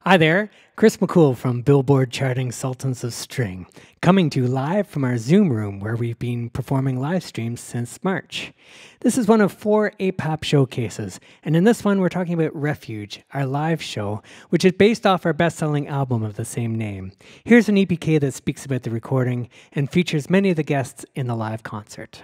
Hi there, Chris McCool from Billboard Charting Sultans of String, coming to you live from our Zoom room where we've been performing live streams since March. This is one of 4 APAP showcases, and in this one we're talking about Refuge, our live show, which is based off our best-selling album of the same name. Here's an EPK that speaks about the recording and features many of the guests in the live concert.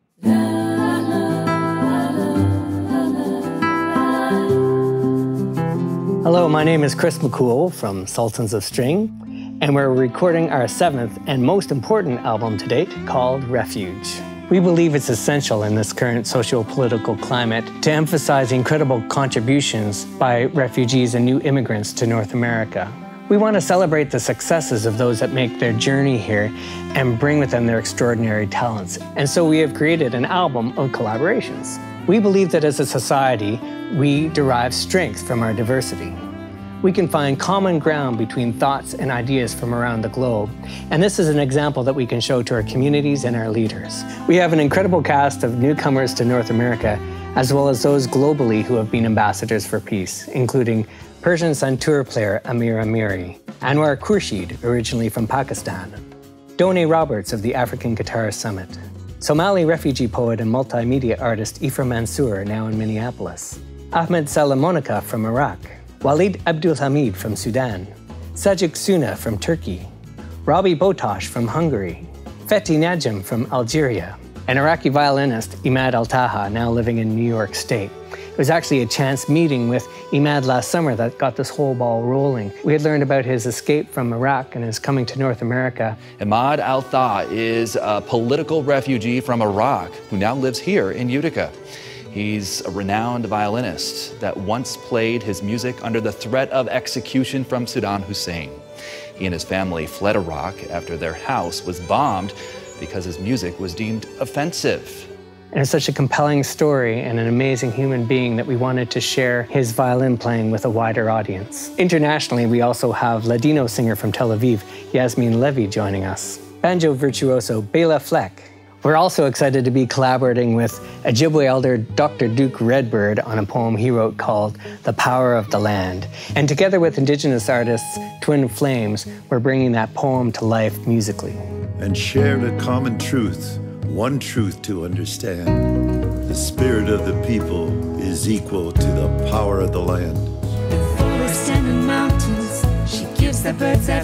Hello, my name is Chris McCool from Sultans of String, and we're recording our 7th and most important album to date called Refuge. We believe it's essential in this current socio-political climate to emphasize the incredible contributions by refugees and new immigrants to North America. We want to celebrate the successes of those that make their journey here and bring with them their extraordinary talents. And so we have created an album of collaborations. We believe that as a society, we derive strength from our diversity. We can find common ground between thoughts and ideas from around the globe, and this is an example that we can show to our communities and our leaders. We have an incredible cast of newcomers to North America, as well as those globally who have been ambassadors for peace, including Persian santur player Amir Amiri, Anwar Khurshid, originally from Pakistan, Donnie Roberts of the African Guitarist Summit, Somali refugee poet and multimedia artist Ifra Mansour, now in Minneapolis, Ahmed Salamonica from Iraq, Walid Abdul Hamid from Sudan, Sajid Suna from Turkey, Robbie Botosh from Hungary, Fethi Najm from Algeria, and Iraqi violinist Imad Al-Taha, now living in New York State. It was actually a chance meeting with Imad last summer that got this whole ball rolling. We had learned about his escape from Iraq and his coming to North America. Imad Al-Taha is a political refugee from Iraq who now lives here in Utica. He's a renowned violinist that once played his music under the threat of execution from Saddam Hussein. He and his family fled Iraq after their house was bombed because his music was deemed offensive. And it's such a compelling story and an amazing human being that we wanted to share his violin playing with a wider audience. Internationally, we also have Ladino singer from Tel Aviv, Yasmin Levy, joining us. Banjo virtuoso Bela Fleck. We're also excited to be collaborating with Ojibwe elder Dr. Duke Redbird on a poem he wrote called The Power of the Land. And together with Indigenous artists Twin Flames, we're bringing that poem to life musically. And shared a common truth, one truth to understand. The spirit of the people is equal to the power of the land. The forest and the mountains, she gives the birds that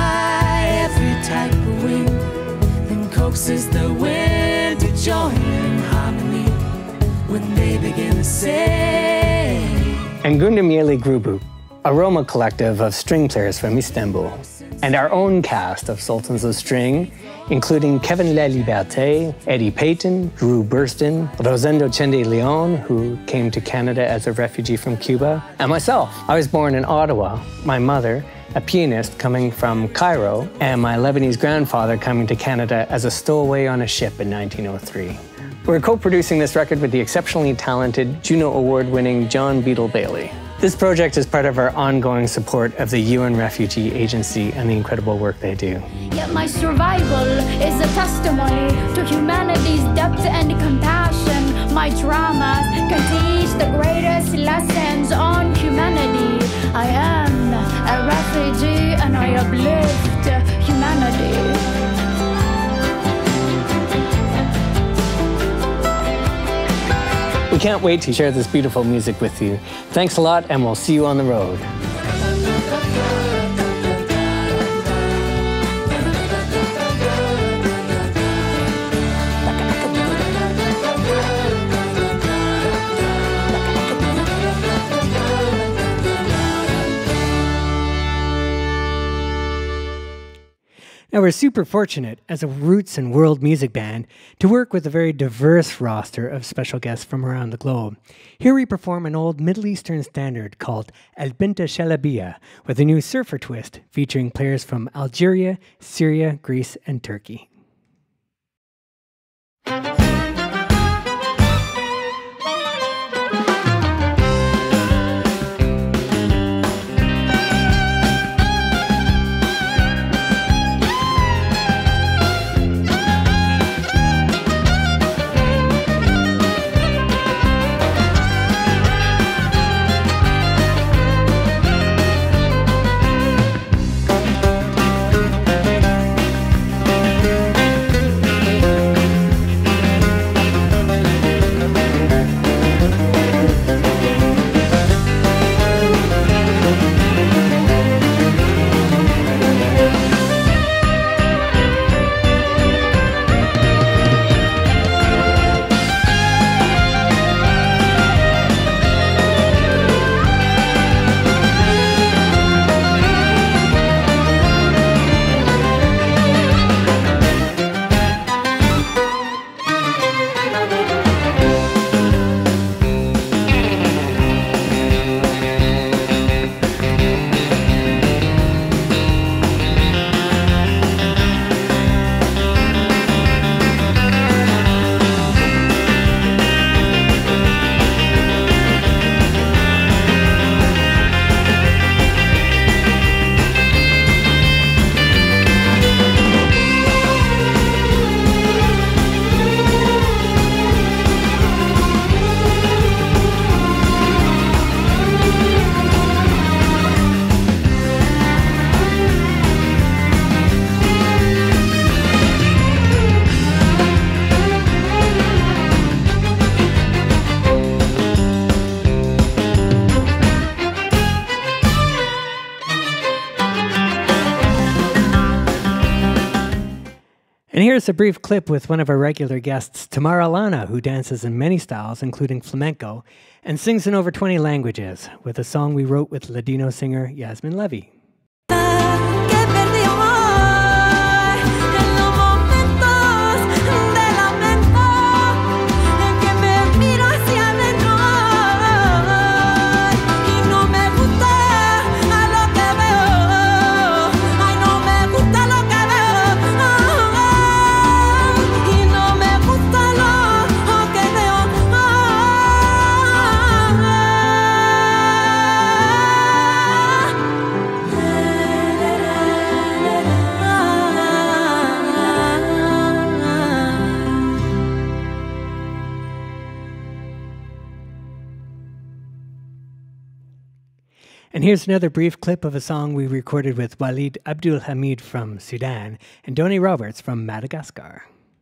fly every type of wing. Then coaxes the wind to join in harmony when they begin to sing. And Gundamieli Grubu, a Roma collective of string players from Istanbul. And our own cast of Sultans of String, including Kevin La Liberté, Eddie Payton, Drew Burston, Rosendo Chende Leon, who came to Canada as a refugee from Cuba, and myself. I was born in Ottawa. My mother, a pianist coming from Cairo, and my Lebanese grandfather coming to Canada as a stowaway on a ship in 1903. We're co-producing this record with the exceptionally talented Juno Award-winning John Beadle Bailey. This project is part of our ongoing support of the UN Refugee Agency and the incredible work they do. Yet my survival is a testimony to humanity's depth and compassion. My dramas can teach the greatest lessons on humanity. I am a refugee and I uplift humanity. We can't wait to share this beautiful music with you. Thanks a lot, and we'll see you on the road. Now, we're super fortunate as a roots and world music band to work with a very diverse roster of special guests from around the globe. Here we perform an old Middle Eastern standard called El Binta Shalabiya with a new surfer twist featuring players from Algeria, Syria, Greece, and Turkey. And here's a brief clip with one of our regular guests, Tamara Lana, who dances in many styles, including flamenco, and sings in over 20 languages, with a song we wrote with Ladino singer Yasmin Levy. And here's another brief clip of a song we recorded with Walid Abdul Hamid from Sudan and Donny Roberts from Madagascar.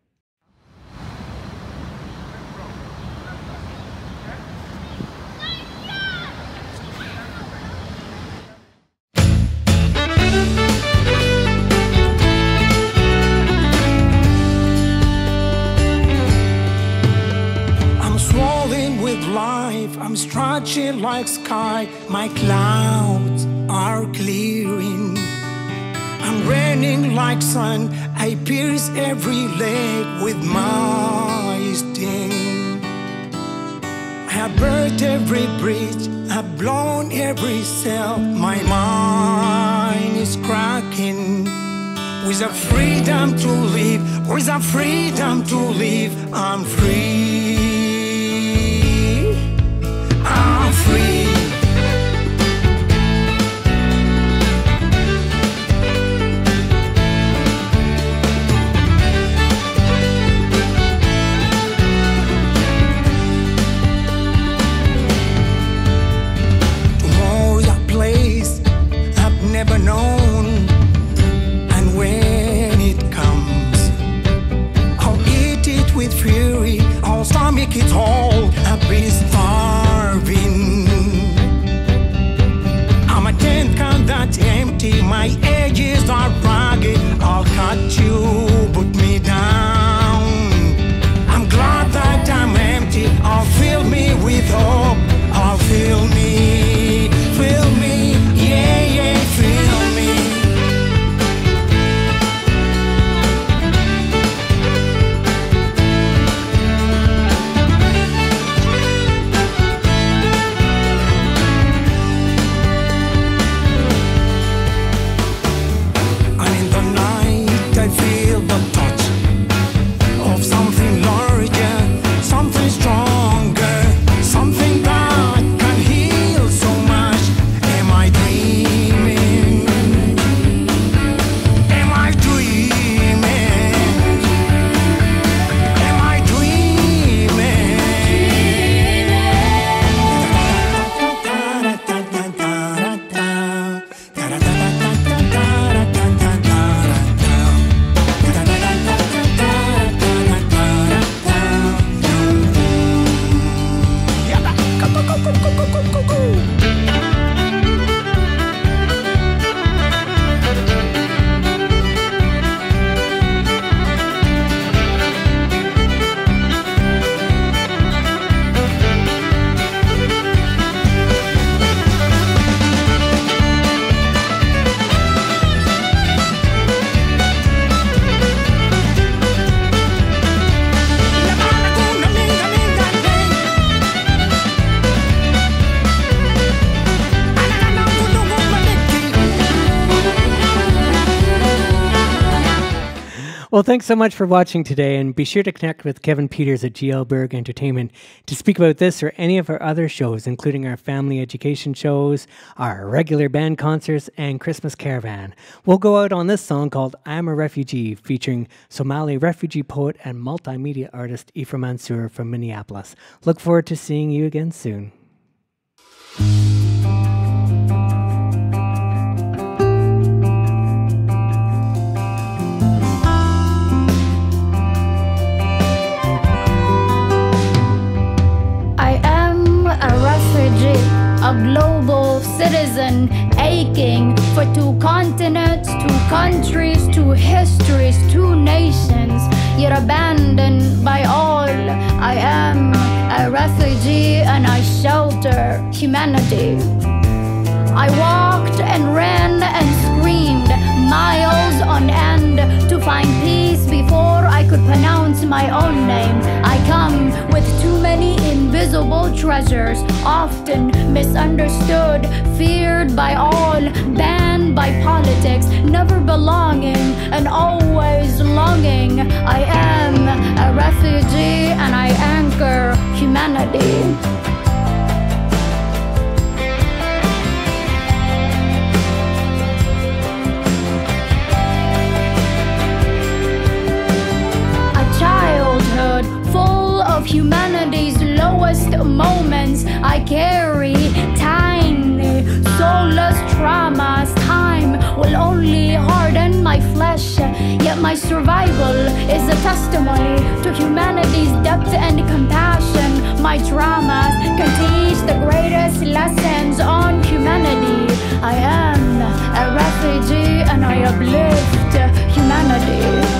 I'm stretching like sky, my clouds are clearing. I'm raining like sun, I pierce every leg with my sting. I have burnt every bridge, I've blown every cell, my mind is cracking. With a freedom to live, with a freedom to live, I'm free. I'm free. Tomorrow's a place I've never known, and when it comes, I'll eat it with fury, I'll stomach it all. I've been starving. I'm a tent can that's empty, my edges are rugged. I'll cut you, put me down. I'm glad that I'm empty. I'll fill me with hope. I'll fill me, yeah, yeah, fill me. Well, thanks so much for watching today, and be sure to connect with Kevin Peters at GL Berg Entertainment to speak about this or any of our other shows, including our family education shows, our regular band concerts, and Christmas Caravan. We'll go out on this song called I'm a Refugee, featuring Somali refugee poet and multimedia artist Ifra Mansour from Minneapolis. Look forward to seeing you again soon. A global citizen. prison, aching for 2 continents, 2 countries, 2 histories, 2 nations, yet abandoned by all. I am a refugee and I shelter humanity. I walked and ran and screamed miles on end to find peace before I could pronounce my own name. I come with too many invisible treasures, often misunderstood, feared by all, banned by politics, never belonging and always longing. I am a refugee and I anchor humanity. Full of humanity's lowest moments, I carry tiny, soulless traumas. Time will only harden my flesh, yet my survival is a testimony to humanity's depth and compassion. My traumas can teach the greatest lessons on humanity. I am a refugee and I uplift humanity.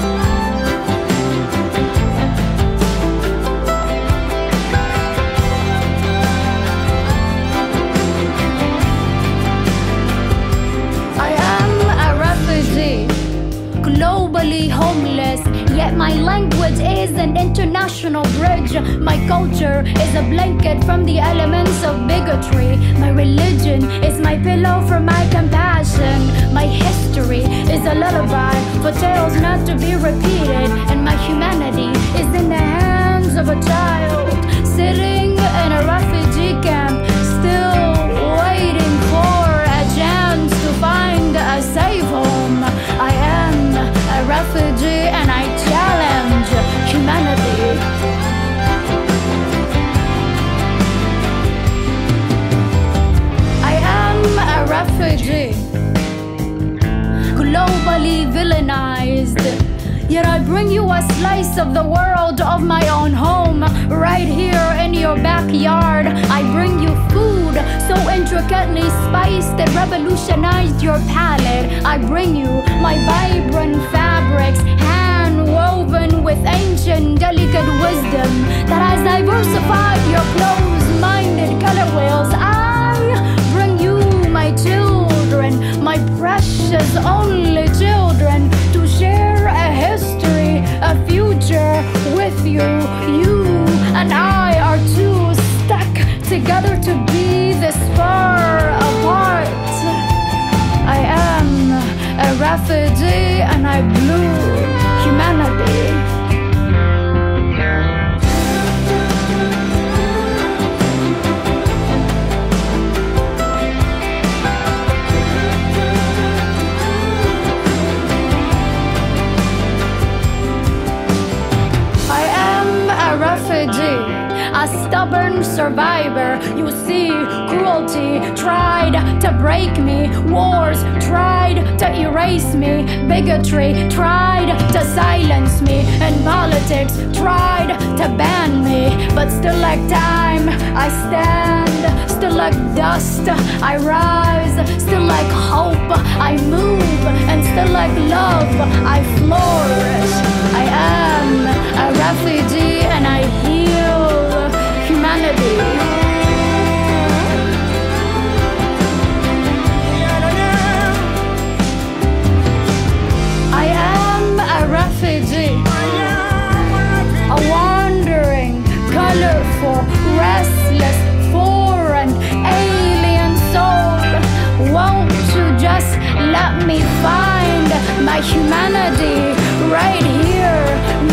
Globally homeless, yet my language is an international bridge. My culture is a blanket from the elements of bigotry. My religion is my pillow for my compassion. My history is a lullaby for tales not to be repeated. And my humanity is in the hands of a child sitting in a refugee camp, still waiting for a chance to find a safe home. I am a refugee and I challenge humanity. I am a refugee, globally villainized, yet I bring you a slice of the world of my own home, right here in your backyard. I bring you food so intricately spiced that revolutionized your palate. I bring you my vibrant fabrics, hand-woven with ancient, delicate wisdom that has diversified your closed-minded color wheels. I bring you my children, my precious only children, to share a history, a future with you. You and I are too stuck together to be this far apart. I am a refugee and I bleed humanity. A stubborn survivor. You see, cruelty tried to break me, wars tried to erase me, bigotry tried to silence me, and politics tried to ban me. But still like time, I stand, still like dust, I rise, still like hope, I move, and still like love, I flourish. I am a refugee and I heal humanity. I am a refugee, a wandering, colorful, restless, foreign, alien soul. Won't you just let me find my humanity right here,